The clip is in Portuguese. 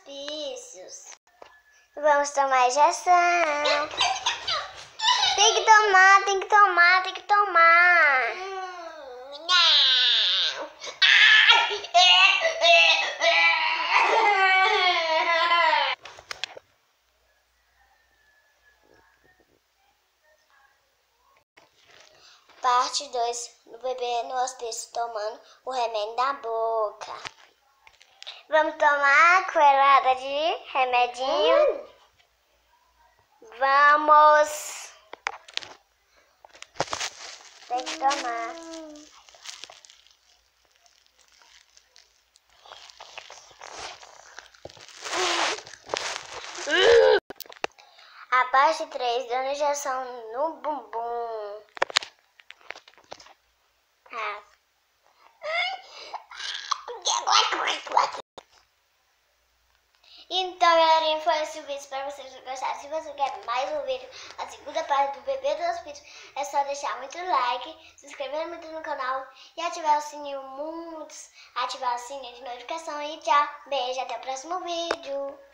hospícios. Vamos tomar injeção. Tem que tomar, tem que tomar, tem que tomar. Não. Parte 2 do bebê no hospício tomando o remédio da boca. Vamos tomar colherada de remedinho. Vamos. Tem que tomar. A parte 3 dando injeção no bumbum. Tá. Então, galerinha, foi esse o vídeo. Espero que vocês tenham gostado. Se você quer mais um vídeo, a segunda parte do bebê do hospício, é só deixar muito like, se inscrever muito no canal e ativar o sininho ativar o sininho de notificação. E tchau, beijo, até o próximo vídeo.